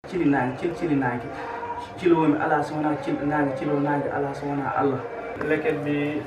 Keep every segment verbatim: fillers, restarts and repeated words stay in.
cili naangi cil cili naangi ciloomi ala so wonaa cil naangi ciloo naangi ala so wonaa Allah. Leket bi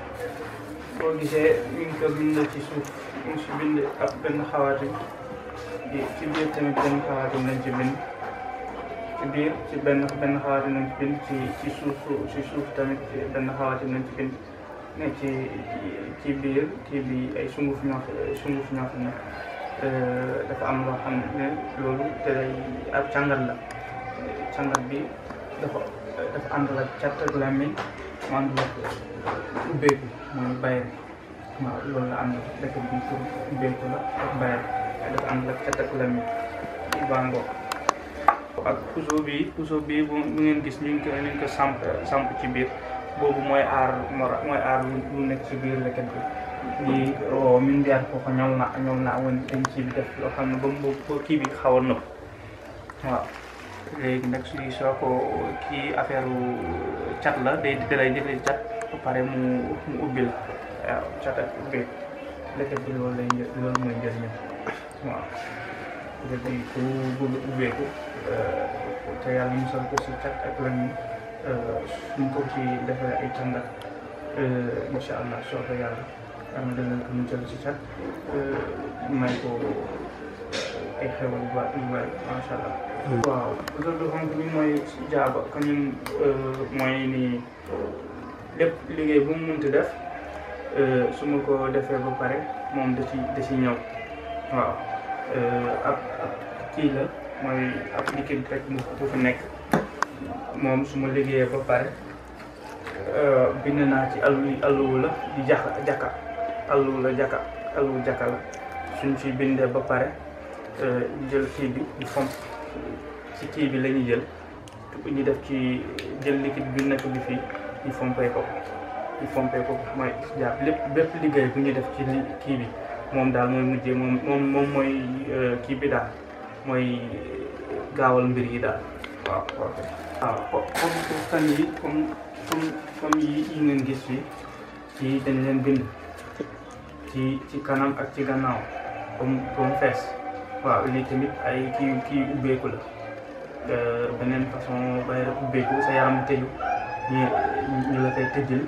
boo gisee ñu ngi ko bind ci suuf ñu ngi si bind ab benn xawaatim ci biir tamit benn xawaatim lañ ci bind ci biir ci benn benn xawaatim lañ ci bind ci ci suuf ci suuf tamit benn xawaatim lañ ci bind ne ci ci biir kii bi ay sunguf ñoo sunguf ñoo fi nekk dafa am loo xam ne loolu te day ab càngat la càngat bi dafa dafa ànd ak cat ak làmmiñ mu ànd ak ubbeeku mooy bayre waaw loolu la ànd dëkk bi pour ubbeeku la ak bayre dafa ànd ak cat ak làmmiñ bàngoo ak puso bi puso bi bu ngeen gis ñu ngi ko ñu ngi ko samp samp ci biir boobu mooy aar mooy aar lu nekk ci biir leket bi di o min mbiyaat koko ñolna ñolna woni dañ ci bi def loo xam ne ba mu kii bi xaw a nëb waaw léegi nag suy soo ko kii affaire cat la day dalay jëlee cat ba pare mu mu ubbi la waaw cat ak ubbi leket bi loolu lay loolu mooy njëriñam waaw leket bi ku bëgg ubbeeku te yàlla musal ko si cat ak lañu suñ ko ci defee ay càngat incha allah soo ko yàlla am dana ko mu jël ci cat may ko ay xewal yu bari yu bari macha allah. waaw loolu xonk bi mooy jaaba ka ñun mooy ni lépp liggéey bu mu munti def su ma ko defee ba pare moom da ci da ci ñëw waaw ab ab kii la mooy ab liquide rek bu bu fi nekk moom su ma liggéeyee ba pare bind naa ci allu alluwu la di jaka jaka alluwu la jaka alluwu jaka la suñ ci bindee ba pare jël kii bi di fomp ci kii bi la ñuy jël ñu def ci jël liquide bi nekk bi fii ñu fompee ko ñu fompee ko mooy jàpp lépp bépp liggéey bu ñu def ci li kii bi moom daal mooy mujjee moom moom moom mooy kii bi daal mooy gaawal mbir yi daal waaw waaw waaw comme fan yi comme comme comme yi yi ngeen gis fii ci dañ leen bind ci ci kanam ak ci gannaaw comme comme fees waaw lii tamit ay kii kii ubbeeku la beneen façon bay rek ubbeeku sa yaram tëju ñu ñu la koy tëjil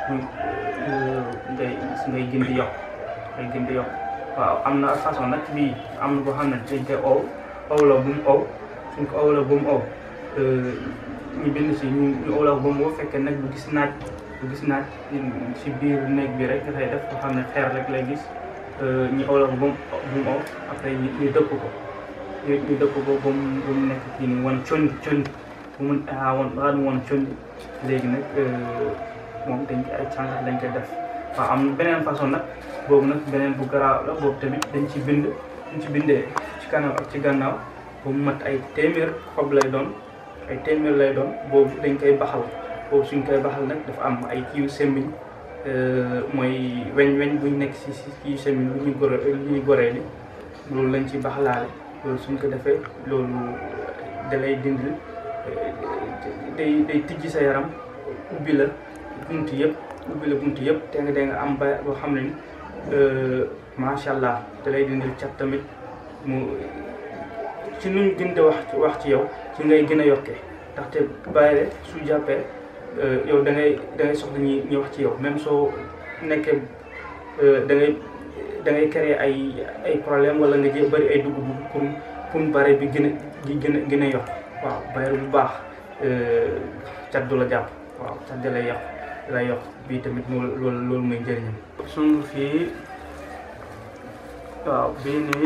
ngay ngay gën di yokk ngay gën di yokk waaw am na façon nag bii am na boo xam ne dañ koy ow ow la bu mu ow suñ ko ow la bu mu ow ñu bind si ñu ñu ow la bu mu ow fekkee nag bu gis naaj bu gis naaj si biir néeg bi rek dafay def boo xam ne xeer rek lay gis ñu ow la bu mu bu mu ow après ñu ñu dëpp ko ñu ñu dëpp ko ba mu ba mu nekk kii nii wan condi condi bu mu ah wan ba mu wan condi léegi nag moom dañ ci ay càngat lañ koy def waaw am na beneen façon nag boobu nag beneen bu garaaw la boobu tamit dañ ci bind dañ ci bindee ci kanam ak ci gannaaw ba mu mat ay téeméer xob lay doon ay téeméer lay doon boobu dañ koy baxal boobu suñ koy baxal nag dafa am ay kiiw semmiñ mooy weñ weñ buñ nekk si si kiiw semmiñ lu ñuy gore lu ñuy goree li loolu lañ ci baxalaale loolu suñ ko defee loolu da lay dindil day day tijji sa yaram ubbi la buntu yëpp ubbi la buntu yëpp te nga da nga am ba boo xam ne ni macha allah da lay dindil cat tamit mu ci nuñ gën di wax wax ci yow ci ngay gën a yokkee ndaxte bayre su jàppee yow da ngay da ngay soxla ñi ñuy wax ci yow même soo nekkee da ngay da ngay créer ay ay problème wala nga jë bëri ay dugg-dugg pour pour bare bi gën a gi gën a gën a yokk waaw bayre bu baax cat du la jàpp waaw cat da lay yokk lay yokk bii tamit loolu loolu mooy njëriñam. suñu fii waaw bii nii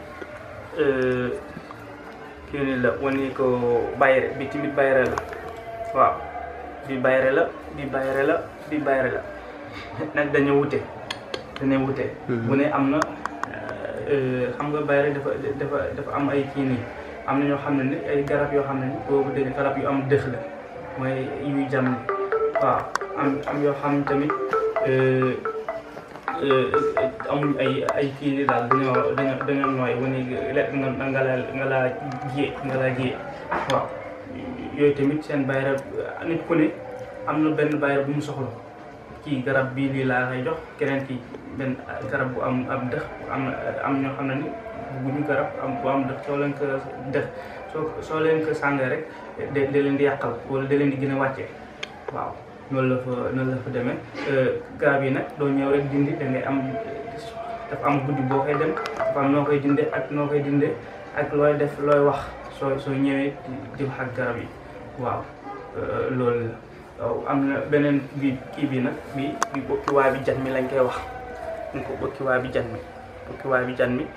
kii nii la wane ko bayre bi tamit bayre la waaw bi bayre la bi bayre la bi bayre la nag dañoo wute dañoo wute. bu ne am na xam nga bayre dafa dafa dafa am ay kii nii am na ñoo xam ne ni ay garab yoo xam ne ni boobu dañu garab yu am dëx la mooy yuy jàmm ni waaw am am yoo xam ne tamit amuñ ay ay kii ni daal dañoo dañoo dañoo nooy wane lekk nga nga laa nga laa jiyee nga laa jiyee waaw yooyu tamit seen bayra nit ku ne am na benn bayra bu mu soxla kii garab bii lii laa lay jox keneen kii benn garab bu am ab dëx am am ñoo xam ne ni bu ñu garab am bu am dëx soo leen ko def soo soo leen ko sàngee rek da da leen di yàqal wala da leen di gën a wàcce waaw noonu la fa noonu la fa demee garab yi nag doo ñëw rek dindi da ngay am dafa am guddi boo koy dem dafa am noo koy dindee ak noo koy dindee ak looy def looy wax soo soo ñëwee di wax ak garab yi waaw loolu la waaw am na beneen bi kii bi nag bi bi bokkiwaay bi jan mi lañ koy wax ñu ko bokkiwaay bi jan mi bokkiwaay bi jan mi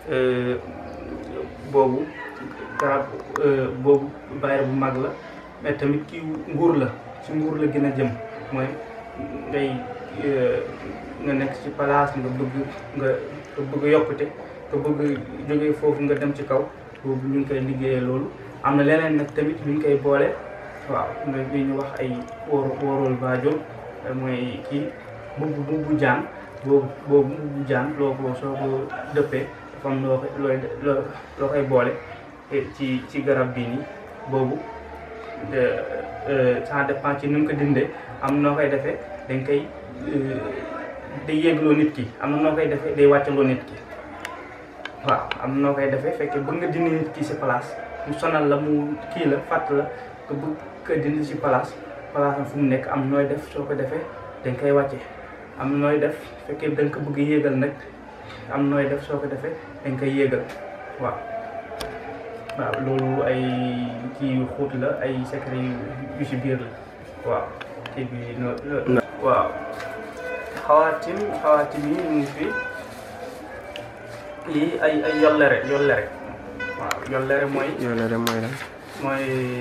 boobu garab boobu bayre bu mag la mais tamit kii nguur la ci nguur la gën a jëm mooy ngay nga nekk ci place nga bëgg nga nga bëgg yokkute nga bëgg jógee foofu nga dem ci kaw boobu ñu ngi koy liggéeyee loolu am na leneen nag tamit ñu ngi koy boole waaw nga li ñu wax ay wóor wóorul baajo mooy kii bubbu bubbu jaan boobu boobu bubbu jaan loo ko soo ko dëppee dafa am loo koy looy loo koy boole ci ci garab bii nii boobu ça dépend ci ni mu ko dindee am noo koy defee dañ koy day yéegloo nit ki am na noo koy defee day wàccaloo nit ki waaw am na noo koy defee fekkee bëgg nga dindi nit ki si place mu sonal la mu kii la fàtt la nga bëgg ko dindi si place place am fu mu nekk am nooy def soo ko defee dañ koy wàcce am nooy def fekkee da nga ko bëgg yéegal nag am nooy def soo ko defee dañ koy yéegal waaw waaw loolu ay kii yu xuut la ay secret yu si biir la waaw kii bi noonu waaw xawaatim xawaatim yi ñu ngi fi lii ay ay yollere yollere waaw yollere mooy yollere mooy lan mooy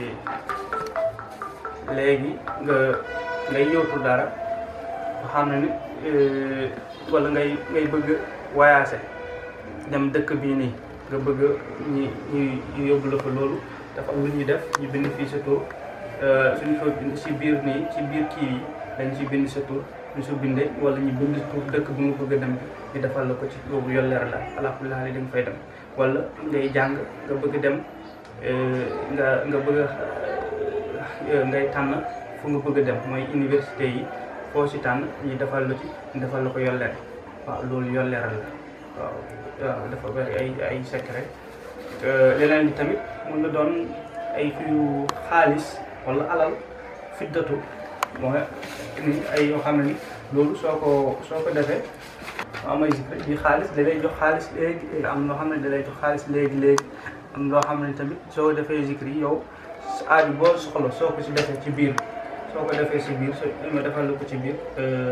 léegi nga ngay yóotu dara nga xam ne ni wala ngay ngay bëgg voyager dem dëkk bii nii nga bëgg ñi ñu yóbbu la fa loolu dafa am lu ñuy def ñu bind fii sa tur suñu fa bind si biir nii ci biir kii yi dañ si bind sa tur ñu su bindee wala ñu bind tur dëkk bu nga bëgg a dem bi ñu defal la ko ci boobu yolleer la alaakulli haal da nga fay dem wala ngay jàng nga bëgg dem nga nga bëgg a ngay tànn fu nga bëgg a dem mooy université yi foo si tànn ñu defal la ci ñu defal la ko yolleer waaw loolu yolleeral la waaw waaw dafa bari ay ay secret leneen bi tamit mun na doon ay fiyu xaalis wala alal fiddatu mooy ni ay yoo xam ne ni loolu soo ko soo ko defee am ay zikri yi xaalis da lay jox xaalis léegi am loo xam ne da lay jox xaalis léegi léegi am loo xam ne tamit soo defee zikri yi yow aaju boo soxla soo ko si defee ci biir soo ko defee si biir soo ma defal la ko ci biir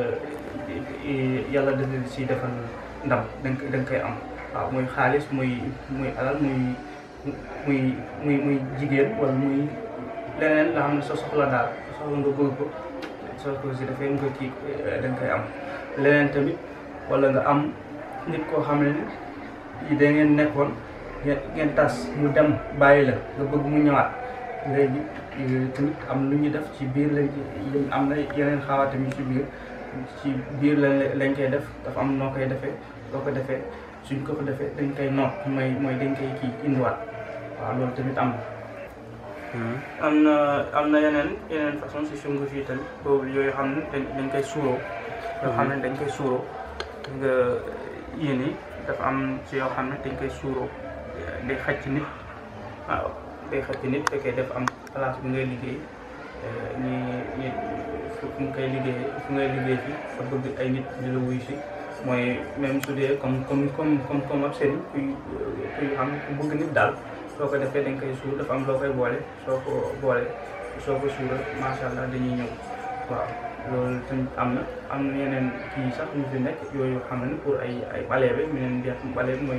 yàlla dana si defal ndam danga da nga koy am waaw muy xaalis muy muy alal muy muy muy muy jigéen wala muy leneen la xam ne soo soxla daal soxla nga bëgg ko soo ko si defee nga kii da nga koy am leneen tamit wala nga am nit koo xam ne ni da ngeen nekkoon ngeen tas mu dem bàyyi la nga bëgg mu ñëwaat léegi tamit am lu ñu def ci biir lañ am na yeneen xawaat yu ci biir ci biir lañ lañ koy def dafa am noo koy defee soo ko defee suñ ko ko defee dañ koy noot mooy mooy dañ koy kii indiwaat waaw loolu tamit am na am na am na yeneen yeneen façon si sungu fii tamit boobu yooyu xam ne dañ dañ koy suuroo yoo xam ne dañ koy suuroo nga yéen yi dafa am si yoo xam ne dañ koy suuroo day xacc nit waaw day xacc nit fekkee dafa am place bu ngay liggéey ñi ñi fu nga koy liggéey fu ngay liggéey fi sa bëgg ay nit di la wuyu si mooy même su dee comme comme comme comme comme ab sëriñ kuy kuy xam ku bëgg nit daal soo ko defee dañ koy suur dafa am loo koy boole soo ko boole soo ko suura macha allah dañuy ñëw waaw loolu tamit am na am na yeneen kii sax ñu fi nekk yooyu xam ne pour ay ay baleebe ñu leen di baleeb mooy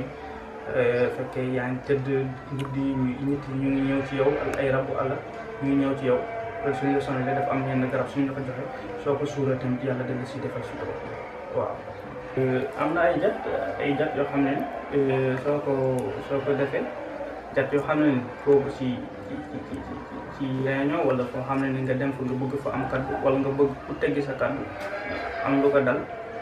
fekkee yaa ngi tëdd guddi nit ñu ngi ñëw ci yow ak ay rabu àll ñu ngi ñëw ci yow loolu suñu la sonné dafa am yenn garab suñu la ko joxe soo ko suura tamit yàlla dana si defal sutura waaw. am na ay jat ay jat yoo xam ne soo ko soo ko defee jat yoo xam ne foofu ci ci ci ci réunion wala foo xam ne ni nga dem fa nga bëgg fa am kaddu wala nga bëgg ku teggi sa kaddu am lu ko dal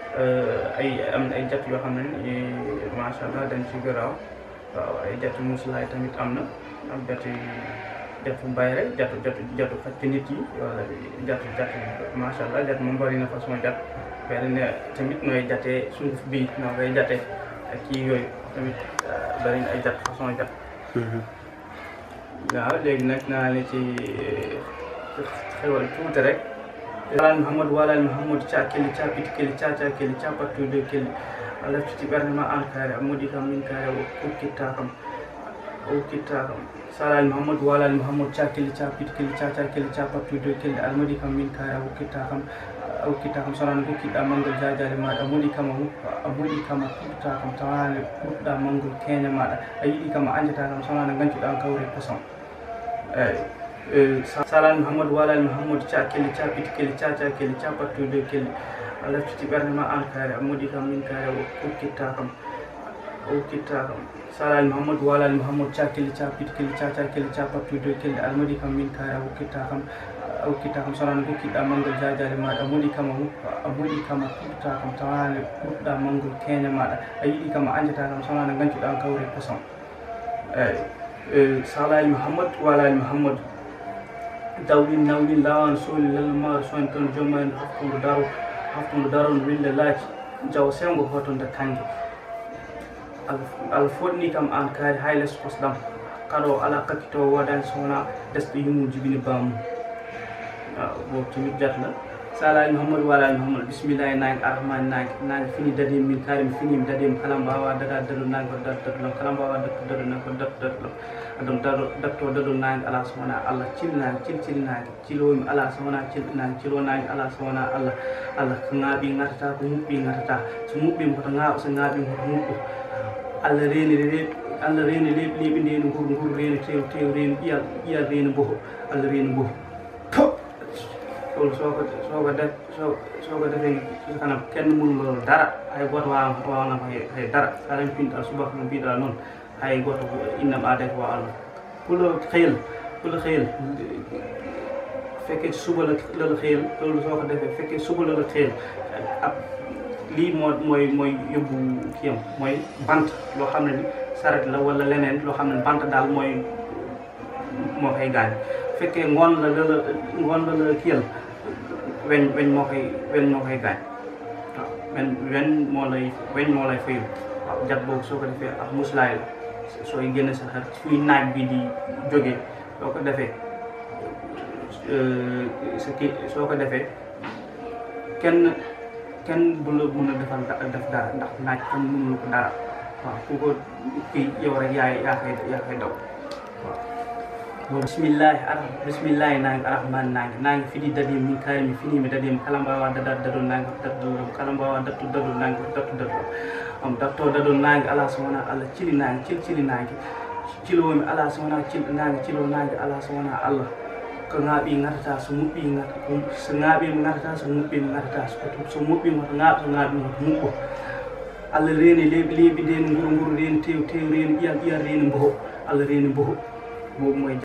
ay am na ay jat yoo xam ne macha allah dañ ci garaaw waaw ay jatu muslaay tamit am na am jatu jatu mbay rek jatu jatu jatu faj nit yi wala jatu jatu macha allah jat moom bari na façon jat benn ne tamit nooy jatee sunguf bii noo koy jatee ak kii yooyu tamit bari na ay jat façon jat waaw léegi nag naa ne ci xewal tuuti rek walal Mouhamadou walal Mouhamadou ca kelli capiti kelli caca kelli capattude kelli a laftiti ɓernde ma an kaare a moɗi kam min kaare o hokkitta kam o hokkitta kam salal Mouhamadou walal Mouhamadou ca kelli capiti kelli caca kelli capattude kelli a moɗi kam min kaare a hokkitta kam a hokkitta kam sonano hokkiɗa mangol jajare maɗa a moɗi kam a moɗi kam a puɗɗata kam tawane puɗɗa mangol keña maɗa a yiɗi kam a anjata kam sonano gancuɗa kawre kosam eyyi salal Mouhamadou walal Mouhamadou ca kelli capiti kelli caca kelli capattude kelli a laftiti ɓernde ma an kaare a moɗi kam min kaare o hokkitta kam o hokkitta kam salal Mouhamadou walal Mouhamadou ca kelli capiti kelli caca kelli capattude kelli a moɗi kam min kaare a hokkitta kam a hokkitta kam sonano hokkiɗa mangol jajare maɗa a moɗi kam a moɗi kam a puɗɗata kam tawane puɗɗa mangol keña maɗa a yiɗi kam a anjata kam sonano gancuɗa kawre kosam eyyi salal Mouhamadou walal Mouhamadou dawlin nawlin lawan sohli lelmaro soñ toon jommayno haftudu daro haftudu daron wille laaci jaw sengo hotonde kangue Allah foɗni kam an kaari hay less kosɗam kaɗo ala kakkito wodani sowona desɗo yummu jibini bamum bo timi jatla salal Mouhamadou walal Mouhamadou bisimillahi nagi arrahmani nagi nagi fini dadi min kaari mi fini mi dadima kala mbawa dada dadol nagi ko dat dadolom kala mbawa dattu dadol nagi ko dattu dadolom adum dado datto dadol nagi ala sowona Allah cilnagi cil cilnagi cilomi ala sowona cilɗinagi cilonagi ala sowona Allah Allah ko ŋaaɓi ŋatata ko muɓɓi ŋatata so muɓɓima koto ŋaaɓa so ŋaaɓima koto muɓɓo Allah reni reeɓi Allah reni leeɓi leeɓi ndeni nguru nguru reni tew tew reni ƴiyal ƴiyal reni boho Allah reni boho ɗol soko soko de soko defe kana kenn mullo dara hay goto wawa wawana hay dara saɗa pinɗa subaka no mbiɗa noon hay goto innam aade ko Allah pulo xeyel pulo xeyel fekke suba la lala xeyel loolu soo ko defee fekke suba la la xeyel ab lii moo mooy mooy yóbbu kiyam mooy bant loo xam ne ni saret la wala leneen loo xam ne bant daal mooy moo koy gaañ fekkee ngoon la lala ngoon la la kiyal weñ weñ moo koy weñ moo koy gaañ waaw weñ weñ moo lay weñ moo lay fayu waaw jat boobu soo ko defee ak muslaay la sooy génne sa xel fuy naaj bi di jógee soo ko defee sa kii soo ko defee kenn kenn du la mun a defal def dara ndax naaj kenn mënul ko dara waaw ku ko kii yow rek yaay yaa koy yaa koy daw waaw bisimillahi ara bisimillahi nangi arahmani nangi nangi fiɗi dadi min kaari mi finimi dadima kala mbawa dadade dadol nangi ko dadol kala mbawa dattu dadol nangi ko dattu dadol om datto dadol nangi ala so wona Allah cili nangi cil cili nangi cilomi ala so wona cilɗo nangi cilo nangi ala so wona Allah ko ŋaaɓi ŋatata so muɓɓi ŋata so ŋaaɓima ŋatata so muɓɓima ŋatata so muɓɓima to ŋaaɓa so ŋaaɓima to muɓɓo Allah reeni leeɓi leeɓi ndeni nguru nguru reeni tew tew reeni ƴiyal ƴiyal reeni mboho Allah reeni mboho bobo moye